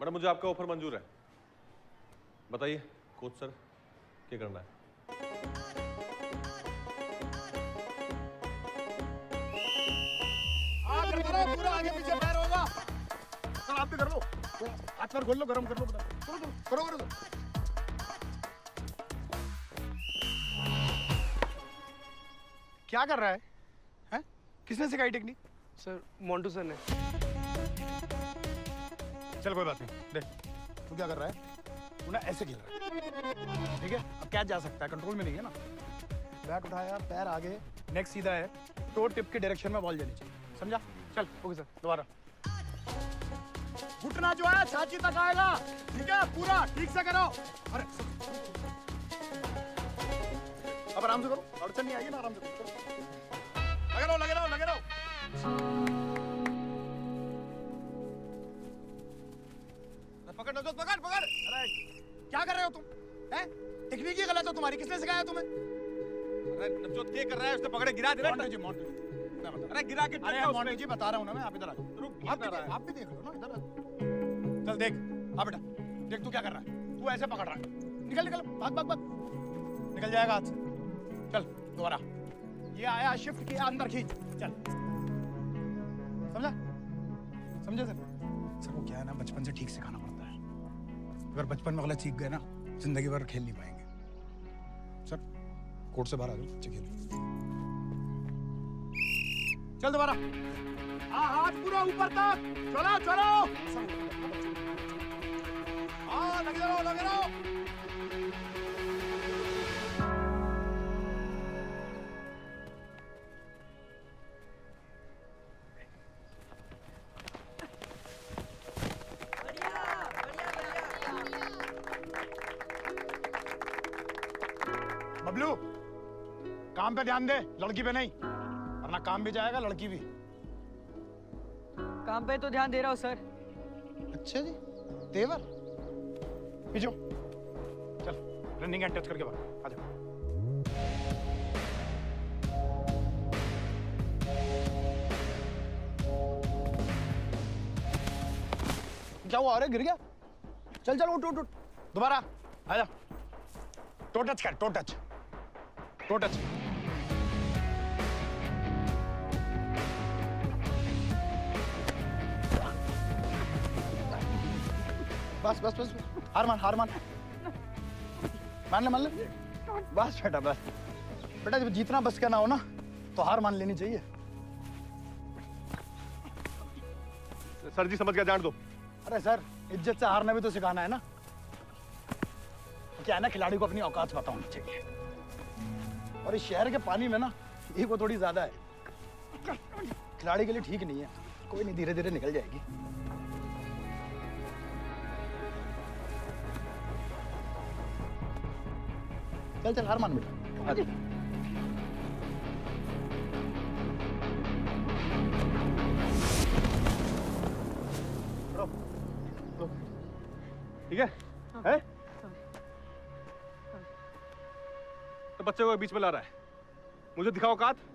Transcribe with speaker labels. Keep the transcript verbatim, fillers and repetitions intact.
Speaker 1: Madam मुझे आपका offer मंजूर है। बताइए कोच सर क्या करना है?
Speaker 2: हाँ करता रहो, पूरा आगे पीछे पैर होगा। सर आप भी कर लो, हाथ पैर खोल लो, गरम कर लो, करो करो करो करो। क्या कर रहा है? हैं? किसने सिखाई टेक्निक?
Speaker 3: सर मोंटू सर ने।
Speaker 2: चल कोई बात नहीं, देख तू क्या कर रहा है? तू ना ऐसे खेल रहा है, ठीक है? अब कैच जा सकता है, कंट्रोल में नहीं है ना। बैट उठाया, पैर आगे, नेक सीधा है, टो टिप के डायरेक्शन में बॉल जानी चाहिए, समझा? चल ओके सर, दोबारा। घुटना जो है छाती तक आएगा, ठीक है? पूरा ठीक से करो। अरे अब आराम से करो, अड़चन नहीं आएगी ना, आराम से करो। लगे रहो लगे रहो लगे रहो। पकड़ नवजोत, पकड़ पकड़। अरे क्या कर रहे हो तुम? हैं? टेक्निक ही गलत है तुम्हारी, किसने सिखाया तुम्हें?
Speaker 1: अरे नवजोत क्या कर रहा है? उसने पकड़े गिरा दे।
Speaker 2: मोंटू जी, मोंटू जी, मैं बता।
Speaker 1: अरे गिरा के
Speaker 2: अरे मोंटू जी बता रहा हूँ ना मैं, आप इधर आ जाओ।
Speaker 1: रुक,
Speaker 2: आप भी, आप भी देख लो ना, इधर आ जाओ। चल देख, आ बेटा, देख तू क्या कर रहा है? तू ऐसे पकड़ रहा है, निकल निकल, भाग भाग भाग, निकल जाएगा हाथ से। चल दोबारा, ये आया शिफ्ट किया, अंदर खींच, चल। समझा? समझे सर? सर वो क्या है ना, बचपन से ठीक सिखाना पड़ता है। अगर बचपन में गलत सीख गए ना, जिंदगी भर खेल नहीं पाएंगे। सर कोर्ट से बाहर आ जाओ, बच्चे खेल। चल दोबारा, हाँ हाथ पूरा ऊपर तक, चलो चलो। हाँ लगे रहो लगे रहो। बबलू काम पे ध्यान दे, लड़की पे नहीं, वरना काम भी जाएगा लड़की भी।
Speaker 4: काम पे तो ध्यान दे रहा हूँ सर।
Speaker 2: अच्छा जी, तेवर पीछे चल, रनिंग एंड टच करके बाहर आ जा। क्या हुआ? अरे गिर गया। चल चल उठ उठ उठ, दोबारा आ जा। टो टच कर, टो टच, टो टच। बस बस बस, हार मान हार मान मान ले मान ले, बस बेटा बस बेटा, जब जीतना बस का ना हो ना तो हार मान लेनी चाहिए।
Speaker 1: सर जी समझ गया, जान दो।
Speaker 2: अरे सर इज्जत से हारना भी तो सिखाना है ना। क्या है ना, खिलाड़ी को अपनी औकात पता होनी चाहिए। और इस शहर के पानी में ना ये वो थोड़ी ज्यादा है, खिलाड़ी के लिए ठीक नहीं है। कोई नहीं, धीरे धीरे निकल जाएगी। चल चल हार मान बेटा।
Speaker 1: ठीक है? है? तो बच्चे को बीच में ला रहा है, मुझे दिखाओ औकात।